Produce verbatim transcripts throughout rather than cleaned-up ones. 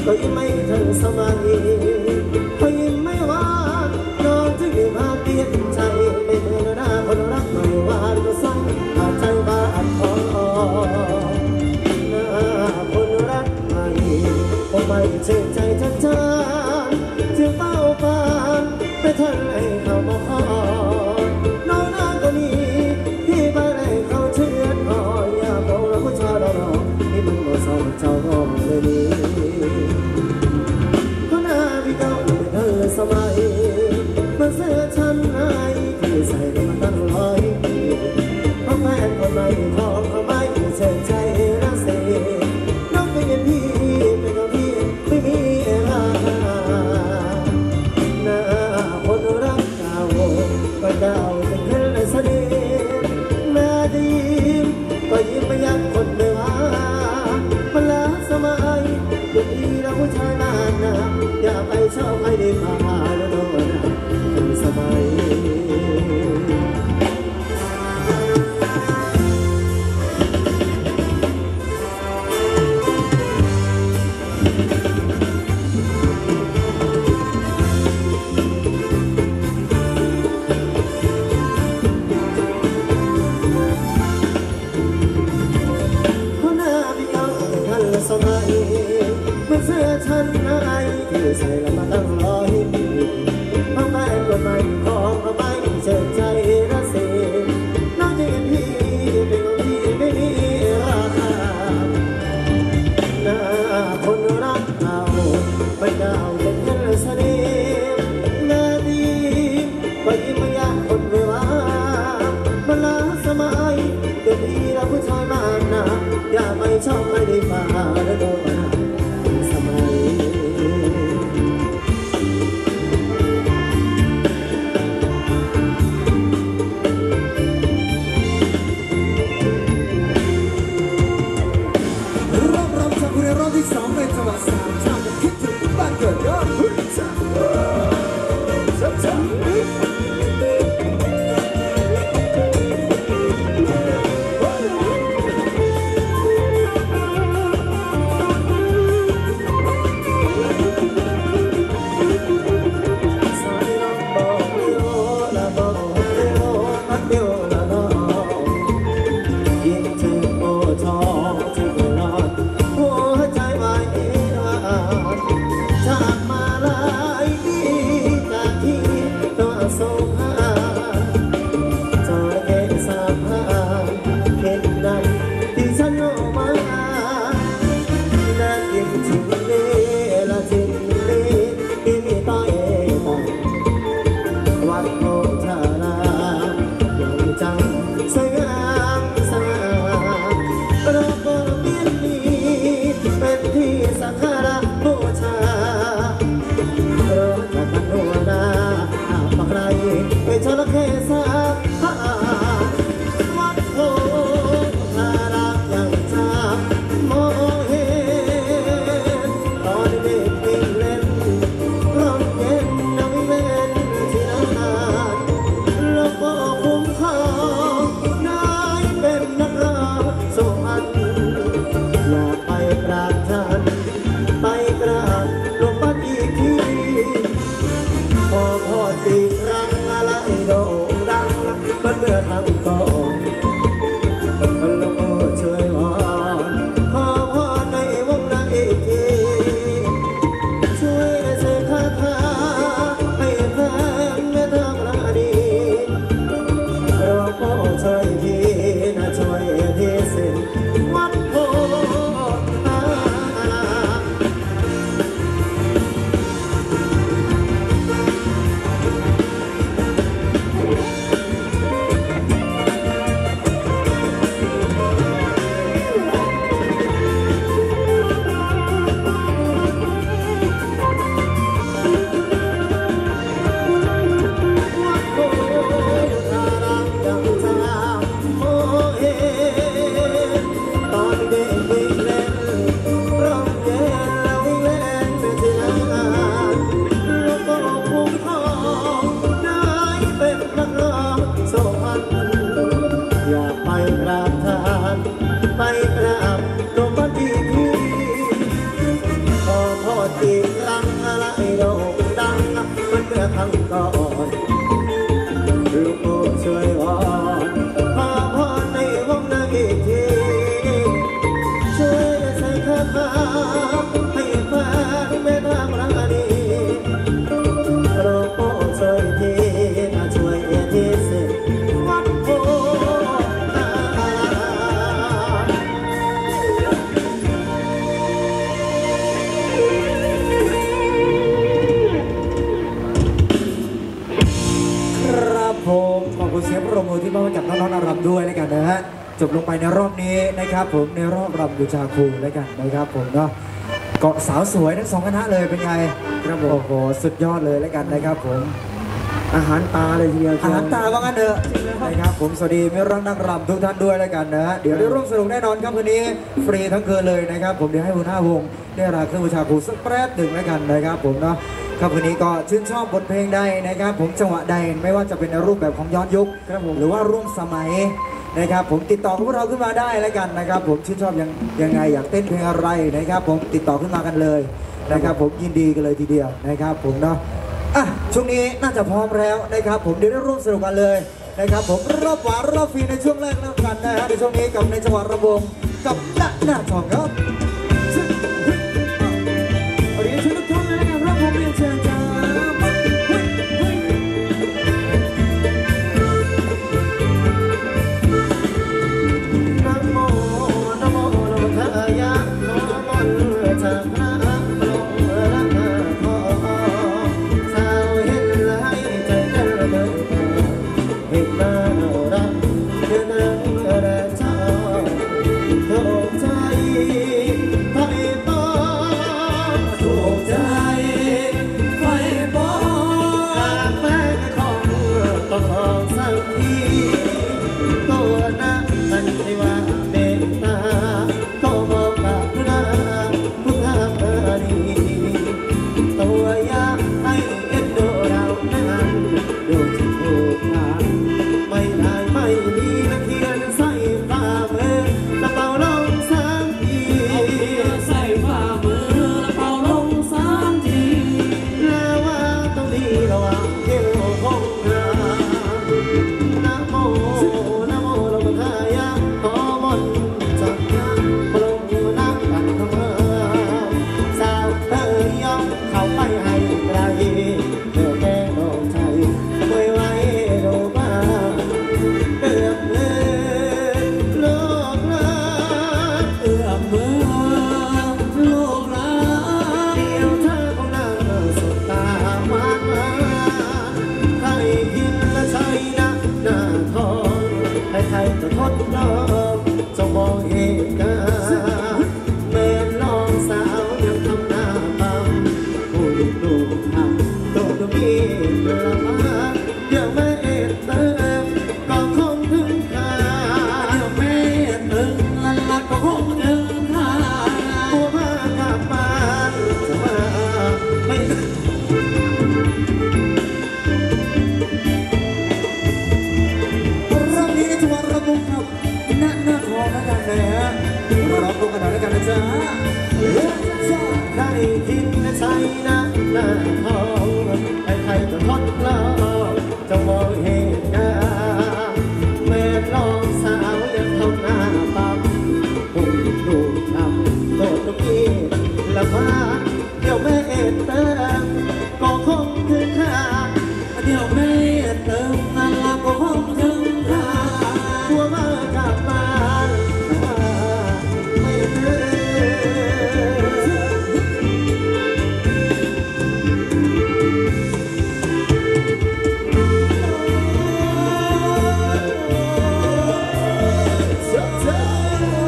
ก็ยิ้มไม่ทันสมัยก็ยิ้มไม่หวานน้องจึงได้มาเปลี่ยนใจไม่เหมือนหน้าคนรักไม่หวานก็สั่งอาจใจบ้าอัดคอหน้าคนรักใหม่คงไม่เชื่อใจทันจานจึงเฝ้าฝันไม่ทันให้เขามาขอน้องน้าก็มีที่บ้านให้เขาเชื่ออ๋ออย่าบอกเราผู้ชายเราที่มึงมาสอนเจ้าห้องเลยนี่ก็น่าพี่เก่าไม่เธอสมัยมาเสื้อชั้นในที่ใส่มาตั้งร้อยปีเพราะแฟนคนใหม่ของเขาไม่เชื่อใจรักเสียน้องเป็นยังพี่เป็นของพี่ไม่มีราคาหน้าคนรักเก่าก็เก่าเป็นเพื่อนสนิทแม่ดีก็ยิ้มไม่ยักคนเดียวมันล้าสมัยเดี๋ยวนี้เราผู้ชายบ้านนะอย่าไปชอบให้ได้พาแล้วโดนนะถึงสมัยสมัยมันเสื้อชั้นในที่ใส่แล้วมาตั้งร้อยปีเพราะแฟนคนใหม่ของเขาไม่เชื่อใจรักเสียน้องจะเห็นพี่เป็นของพี่ไม่มีราคาหน้าคนรักเก่ามันเก่าเป็นเพื่อนสนิทหน้าดีก็ยิ้มไม่ยากคนไม่ว่ามันล้าสมัยเดี๋ยวนี้เราผู้ชายบ้านนะอย่าไม่ชอบไม่ได้มาแล้วโดนสมัยรอบรอบจากคุณรอบที่สองในจังหวัดสามชาติคิดถึงบ้านเกิดยอดหุ่นจังจับจับหัวใจไว้ไปในรอบนี้นะครับผมในรอบรำบูชาครูแล้วกันนะครับผมเนาะเกาะสาวสวยทั้งสองคณะเลยเป็นไงครับโอ้โหสุดยอดเลยแล้วกันนะครับผมอาหารตาเลยทีเดียวอาหารตาว่างั้นเถอะนะครับผมสวัสดีมิตรรักนักรำทุกท่านด้วยแล้วกันนะเดี๋ยวได้ร่วมสนุกแน่นอนครับคืนนี้ฟรีทั้งคืนเลยนะครับผมเดี๋ยวให้หัวหน้าวงได้ราเครื่องบูชาครูสักแป๊บหนึ่งแล้วกันนะครับผมเนาะครับคืนนี้ก็ชื่นชอบบทเพลงใดนะครับผมจังหวะใดไม่ว่าจะเป็นในรูปแบบของย้อนยุคหรือว่าร่วมสมัยนะครับผมติดต่อพวกเราขึ้นมาได้แล้วกันนะครับผมชื่นชอบยังยังไงอยากเต้นเพลงอะไรนะครับผมติดต่อขึ้นมากันเลยนะครับผมยินดีกันเลยทีเดียวนะครับผมเนาะอ่ะช่วงนี้น่าจะพร้อมแล้วนะครับผมเดี๋ยวได้ร่วมสนุกกันเลยนะครับผมรอบหวานรอบฟรีในช่วงแรกแล้วกันนะฮะในช่วงนี้กับในจังหวัดระบงกับณหน้าทองครับเรียนเชิญทุกท่านเลยนะครับรับผมเรียนเชิญจ้านะโมนะโมนะโมทายะขอมนต์จากพระลงรักขอสาวเห็นไหลใจเดินเดินเห็นมารักเดินเดินแรงชอบถูกใจไฟปองถูกใจไฟปองหากแม่ของต้องออกสักทีตัวนะมันที่ว่าเมตตาก็มองกับหน้าผู้ทำดีตัวยาให้เอ็นดูเรานั้นดูจะถูกทางไม่ได้ไม่ดีนะเขียนใส่ฝ่ามือแล้วเป่าลงสามทีใส่ฝ่ามือแล้วเป่าลงสามทีแล้วว่าต้องดีระหว่างเที่ยวคงรานะโมนะโมเราก็ทายาขอมนต์จากยาพลงอยู่นักกันเข้ามาสาวเธอยอมเข้าไปให้ไกลเธอแก้ดอกใจไม่ไหวดูบ้าเอื้อมมือโลกลาเอื้อมมือโลกลาเดียวเธอคงนั่งสบตาหวานหวานใครคิดและใช่นะหน้าทองให้ใครจะทดลองจงมองเหตุการณ์เมื่อลองสาวยังทำหน้าปั๊มผู้ดูดูทำตัวดูมีประมาณเดี๋ยวแม่เอ็ดเติมก็คงถึงคาเดี๋ยวแม่เอ็ดเติมละละก็คงถึงคาบัวมากลับบ้านจะมาไม่รอบนี้ในจังหวัดระบงครับณหน้าทองแล้วกันนะฮะมารับรู้กันหน่อยแล้วกันนะจ๊ะใครคิดและใช่นะหน้าทองให้ใครจะทดลองจะมองเหตุการณ์เมื่อลองสาวยังทำหน้าปั๊มดูดูทำโดดตรงนี้ละพาเดี๋ยวแม่เอ็ดเติมก็คงถึงคาเดี๋ยวแม่เอ็ดเติมนั่นละก็คงถึงคาบัวมาจากบ้านแต่ว่าไม่เติม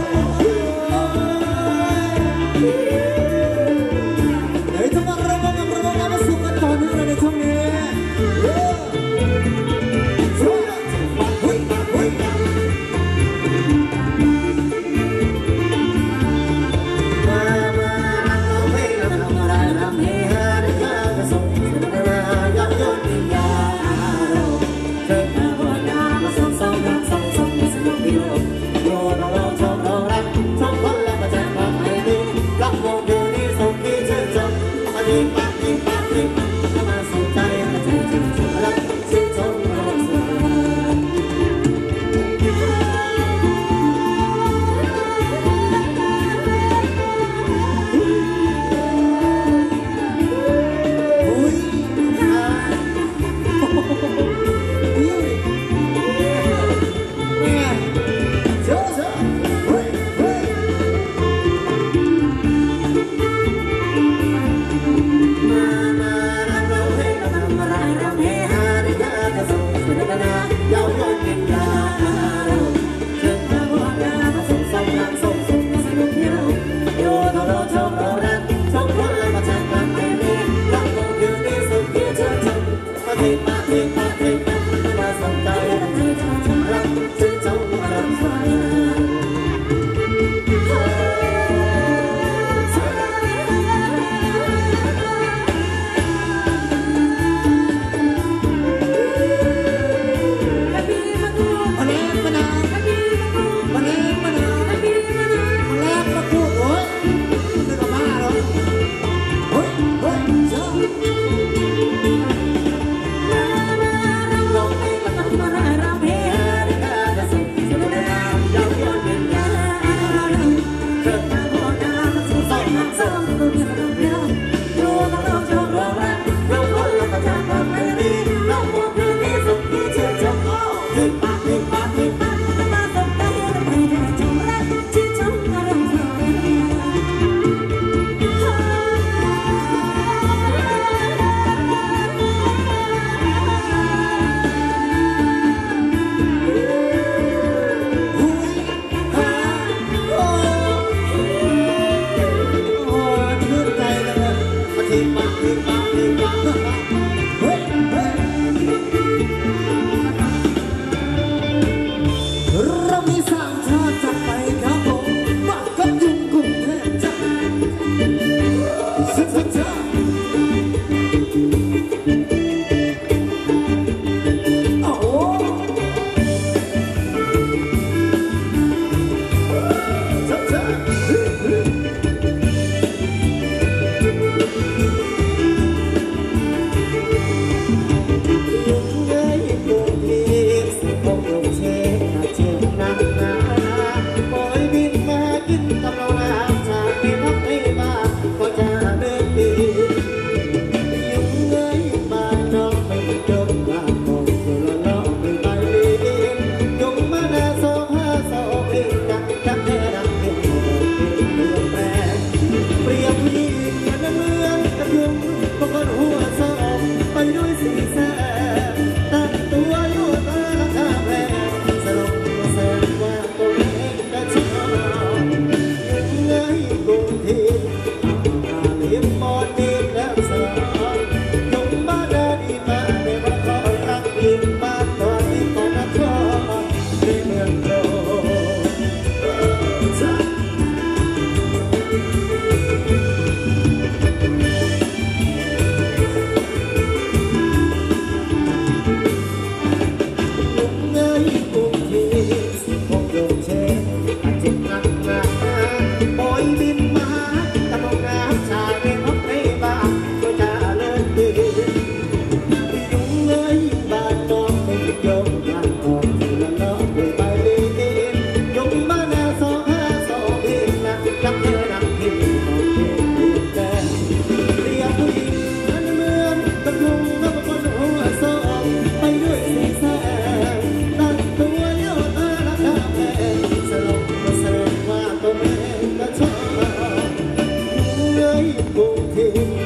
ในจังหวัดระบง Hãy subscribe cho kênh Ghiền Mì Gõ để không bỏ lỡ